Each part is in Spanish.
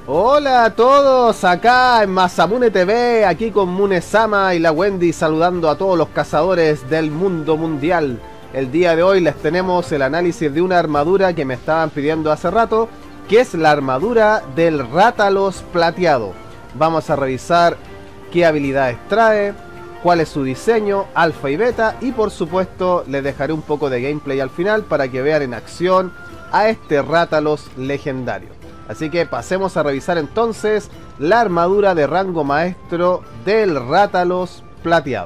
Hola a todos, acá en Masamune TV, aquí con Mune-sama y la Wendy saludando a todos los cazadores del mundo mundial. El día de hoy les tenemos el análisis de una armadura que me estaban pidiendo hace rato, que es la armadura del Rátalos plateado. Vamos a revisar qué habilidades trae, cuál es su diseño, alfa y beta, y por supuesto les dejaré un poco de gameplay al final para que vean en acción a este Rátalos legendario. Así que pasemos a revisar entonces la armadura de rango maestro del Rátalos plateado.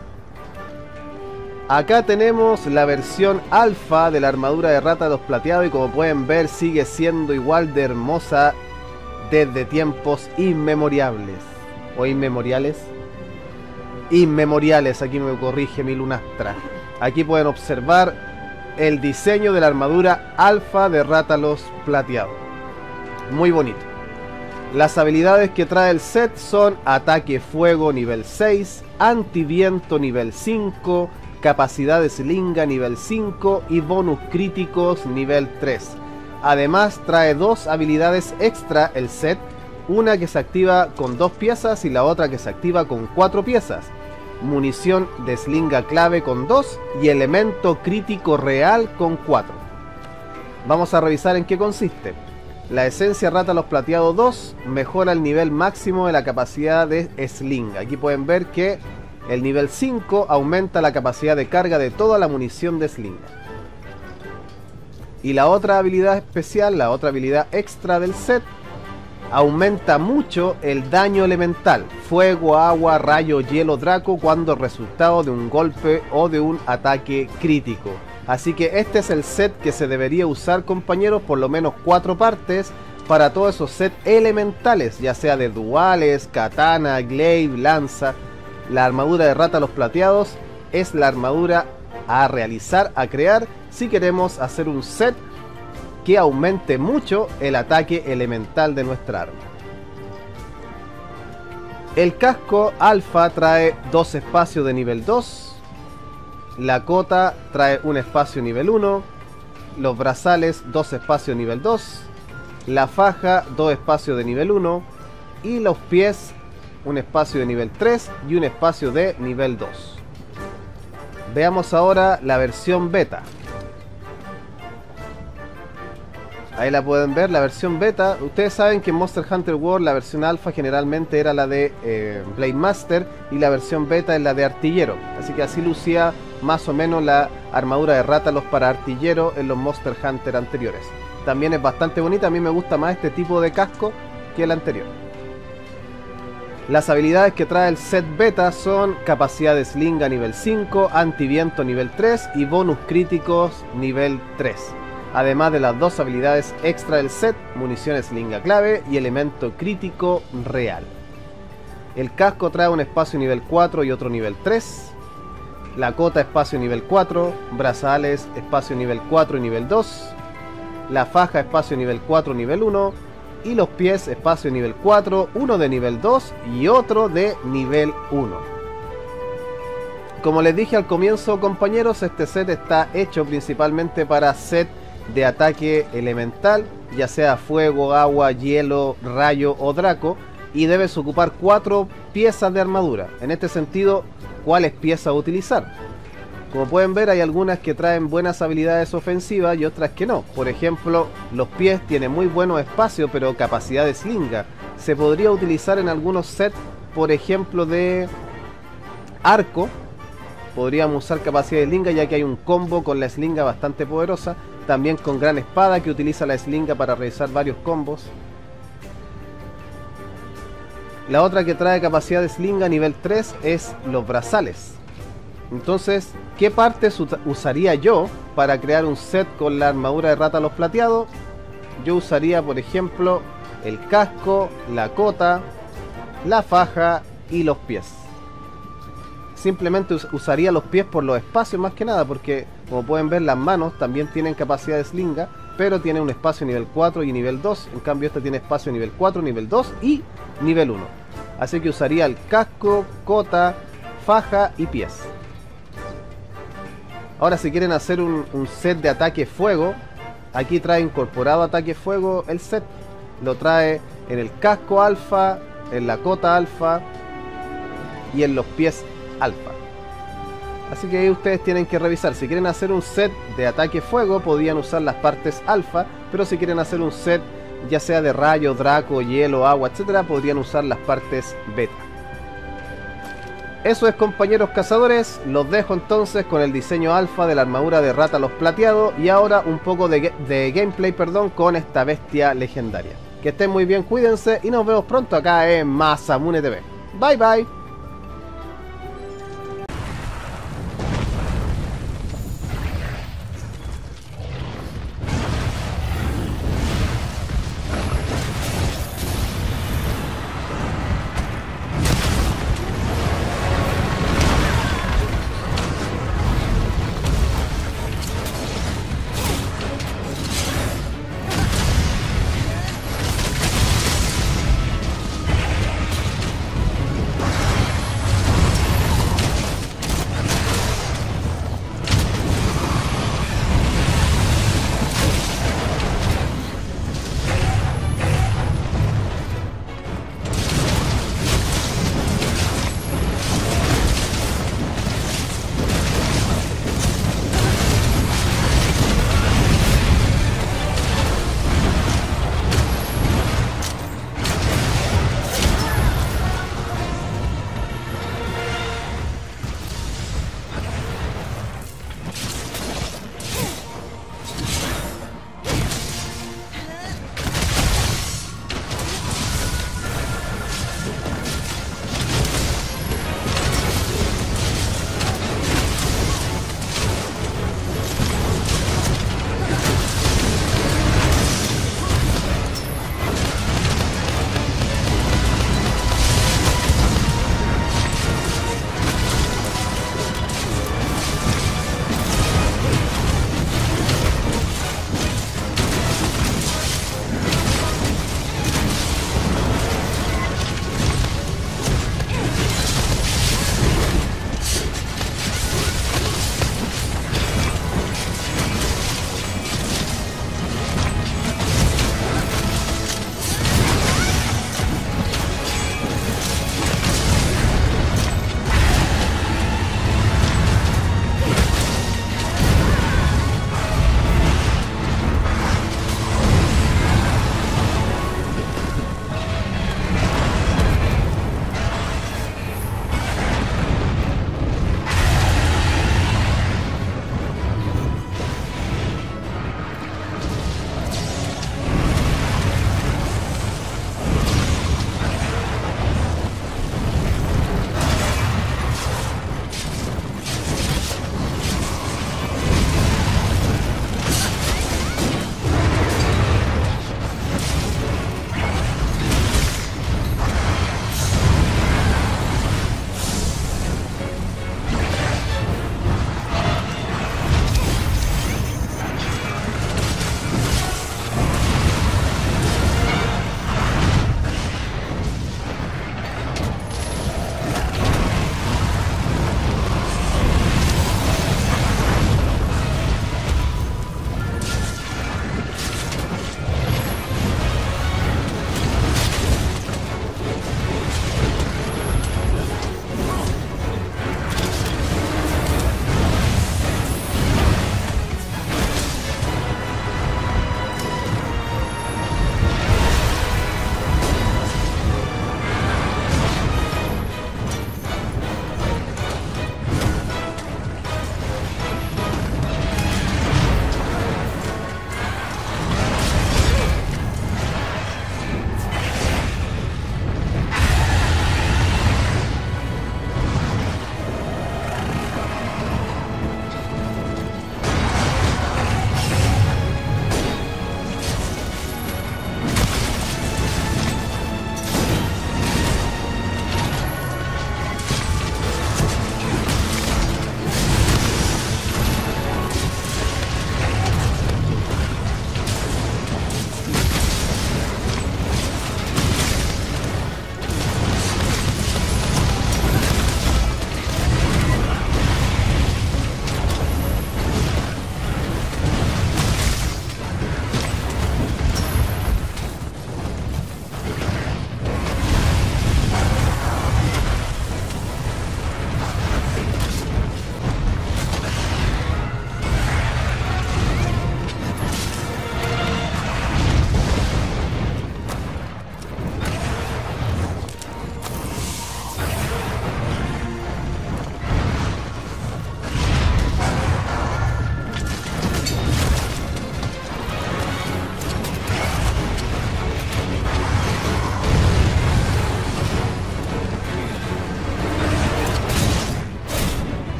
Acá tenemos la versión alfa de la armadura de Rátalos plateado y como pueden ver sigue siendo igual de hermosa desde tiempos inmemoriales. ¿O inmemoriales? Inmemoriales, aquí me corrige mi Lunastra. Aquí pueden observar el diseño de la armadura alfa de Rátalos plateado. Muy bonito. Las habilidades que trae el set son ataque fuego nivel 6, antiviento nivel 5, capacidad de slinga nivel 5 y bonus críticos nivel 3. Además trae dos habilidades extra el set, una que se activa con 2 piezas y la otra que se activa con 4 piezas. Munición de slinga clave con 2 y elemento crítico real con 4. Vamos a revisar en qué consiste. La esencia Rátalos plateado 2 mejora el nivel máximo de la capacidad de sling. Aquí pueden ver que el nivel 5 aumenta la capacidad de carga de toda la munición de sling. Y la otra habilidad especial, la otra habilidad extra del set, aumenta mucho el daño elemental, fuego, agua, rayo, hielo, draco, cuando resultado de un golpe o de un ataque crítico. Así que este es el set que se debería usar, compañeros, por lo menos 4 partes para todos esos sets elementales, ya sea de duales, katana, glaive, lanza. La armadura de Rátalos plateados es la armadura a realizar, a crear, si queremos hacer un set que aumente mucho el ataque elemental de nuestra arma. El casco alfa trae 2 espacios de nivel 2. La cota trae un espacio nivel 1, los brazales 2 espacios nivel 2, la faja 2 espacios de nivel 1 y los pies un espacio de nivel 3 y un espacio de nivel 2. Veamos ahora la versión beta. Ahí la pueden ver, la versión beta. Ustedes saben que en Monster Hunter World la versión alfa generalmente era la de Blade Master y la versión beta es la de artillero. Así que así lucía más o menos la armadura de Rátalos para artillero en los Monster Hunter anteriores. También es bastante bonita, a mí me gusta más este tipo de casco que el anterior. Las habilidades que trae el set beta son capacidad de slinga nivel 5, antiviento nivel 3 y bonus críticos nivel 3. Además de las dos habilidades extra del set, munición slinga clave y elemento crítico real. El casco trae un espacio nivel 4 y otro nivel 3. La cota espacio nivel 4, brazales espacio nivel 4 y nivel 2. La faja espacio nivel 4 nivel 1. Y los pies espacio nivel 4, uno de nivel 2 y otro de nivel 1. Como les dije al comienzo, compañeros, este set está hecho principalmente para set de ataque elemental, ya sea fuego, agua, hielo, rayo o draco, y debes ocupar 4 piezas de armadura. En este sentido, ¿cuáles piezas utilizar? Como pueden ver, hay algunas que traen buenas habilidades ofensivas y otras que no. Por ejemplo, los pies tienen muy buenos espacios, pero capacidad de slinga. Se podría utilizar en algunos sets, por ejemplo, de arco. Podríamos usar capacidad de slinga, ya que hay un combo con la slinga bastante poderosa. También con gran espada, que utiliza la slinga para realizar varios combos. La otra que trae capacidad de slinga nivel 3 es los brazales. Entonces, ¿qué partes usaría yo para crear un set con la armadura de Rátalos plateado? Yo usaría, por ejemplo, el casco, la cota, la faja y los pies. Simplemente usaría los pies por los espacios más que nada, porque como pueden ver, las manos también tienen capacidad de slinga, pero tiene un espacio nivel 4 y nivel 2. En cambio este tiene espacio nivel 4, nivel 2 y nivel 1. Así que usaría el casco, cota, faja y pies. Ahora, si quieren hacer un set de ataque fuego, aquí trae incorporado ataque fuego el set. Lo trae en el casco alfa, en la cota alfa y en los pies alfa. Así que ahí ustedes tienen que revisar. Si quieren hacer un set de ataque fuego, podrían usar las partes alfa, pero si quieren hacer un set ya sea de rayo, draco, hielo, agua, etcétera, podrían usar las partes beta. Eso es, compañeros cazadores. Los dejo entonces con el diseño alfa de la armadura de Rátalos plateado y ahora un poco de gameplay, perdón, con esta bestia legendaria. Que estén muy bien, cuídense y nos vemos pronto acá en Masamune TV. Bye bye.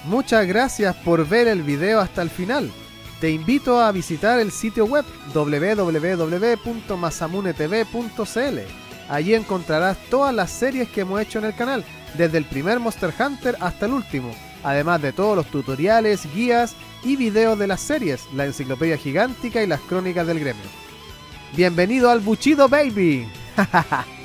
Muchas gracias por ver el video hasta el final. Te invito a visitar el sitio web www.masamunetv.cl. Allí encontrarás todas las series que hemos hecho en el canal, desde el primer Monster Hunter hasta el último, además de todos los tutoriales, guías y videos de las series, la enciclopedia gigántica y las crónicas del gremio. ¡Bienvenido al Buchido, baby!